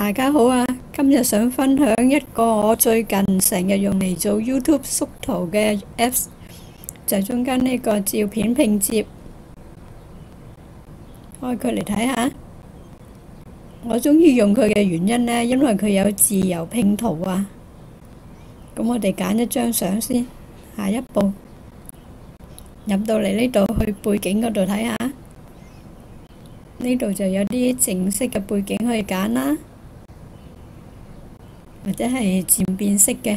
大家好啊！今日想分享一個我最近成日用嚟做 YouTube 縮圖嘅 Apps，就係中間呢個照片拼接。開佢嚟睇下。我鍾意用佢嘅原因呢，因為佢有自由拼圖啊。咁我哋揀一張相先，下一步入到嚟呢度去背景嗰度睇下。呢度就有啲正式嘅背景可以揀啦，或者係漸變色嘅，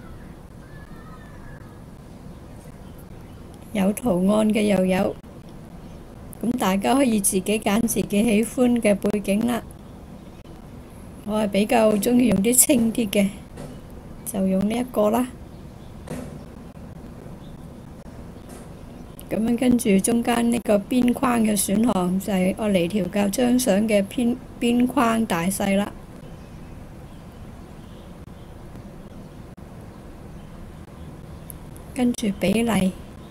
有圖案嘅又有，咁大家可以自己揀自己喜歡嘅背景啦。我係比較鍾意用啲清啲嘅，就用呢一個啦。咁樣跟住中間呢個邊框嘅選項就係我嚟調校張相嘅邊框大細啦。跟住比例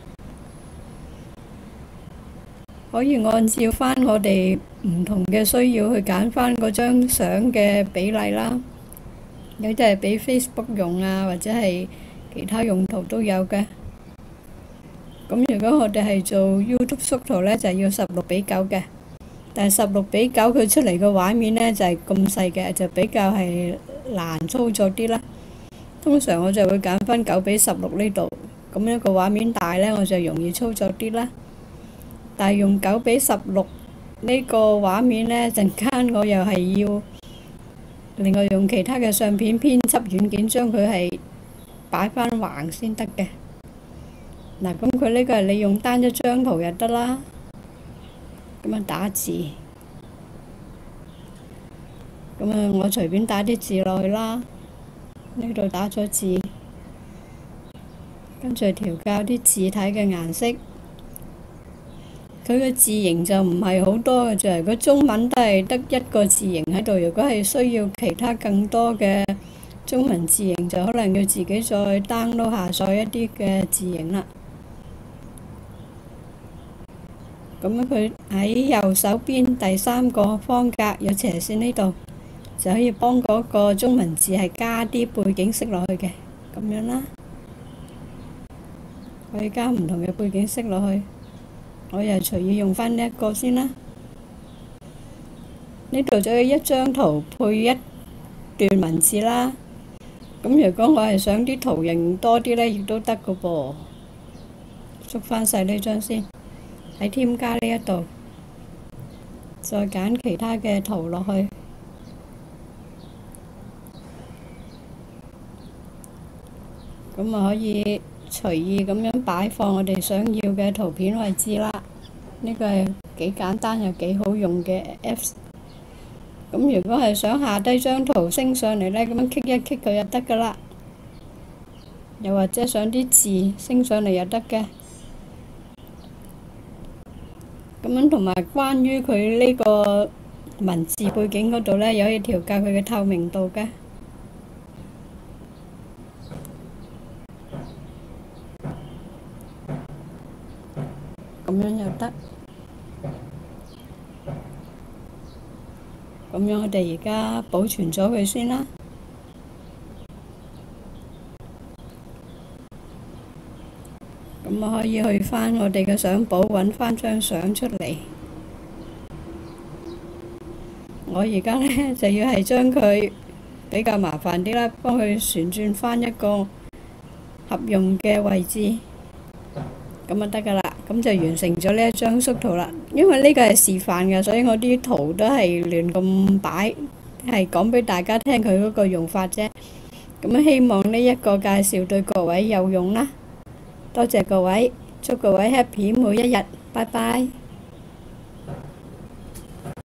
可以按照返我哋唔同嘅需要去揀返嗰張相嘅比例啦。有啲係俾 Facebook 用啊，或者係其他用途都有嘅。咁如果我哋係做 YouTube 縮圖呢，就要16:9嘅，但係16:9佢出嚟嘅畫面呢，就係咁細嘅，就比較係難操作啲啦。通常我就會揀返9:16呢度，咁樣個畫面大呢，我就容易操作啲啦。但係用9:16呢個畫面呢，陣間我又係要另外用其他嘅相片編輯軟件將佢係擺返橫先得嘅。嗱，咁佢呢個係你用單一張圖就得啦。咁樣打字，咁啊我隨便打啲字落去啦。呢度打咗字，跟住調校啲字體嘅顏色。佢嘅字形就唔係好多嘅啫，如果中文都係得一個字形喺度。如果係需要其他更多嘅中文字形，就可能要自己再 download 下載一啲嘅字形啦。咁樣佢喺右手邊第3個方格有斜線呢度，就可以幫嗰個中文字係加啲背景色落去嘅，咁樣啦。可以加唔同嘅背景色落去。我又隨意用返呢一個先啦。呢度就有一張圖配一段文字啦。咁如果我係想啲圖形多啲呢，亦都得㗎噃。縮返細呢張先。喺添加呢一度，再揀其他嘅圖落去，咁啊可以隨意咁樣擺放我哋想要嘅圖片位置啦。呢個係幾簡單又幾好用嘅 Apps。咁如果係想下低張圖升上嚟呢，咁樣棘一棘佢就得㗎啦。又或者想啲字升上嚟又得嘅。咁樣同埋關於佢呢個文字背景嗰度呢，又可以調校佢嘅透明度嘅。咁樣又得。咁樣我哋而家保存咗佢先啦。咁我可以去返我哋嘅相簿揾返張相出嚟。我而家呢，就要係將佢比較麻煩啲啦，幫佢旋轉返一個合用嘅位置，咁就得㗎啦。咁就完成咗呢一張縮圖啦。因為呢個係示範嘅，所以我啲圖都係亂咁擺，係講俾大家聽佢嗰個用法啫。咁希望呢一個介紹對各位有用啦。多謝各位，祝各位 happy 每一日，拜拜。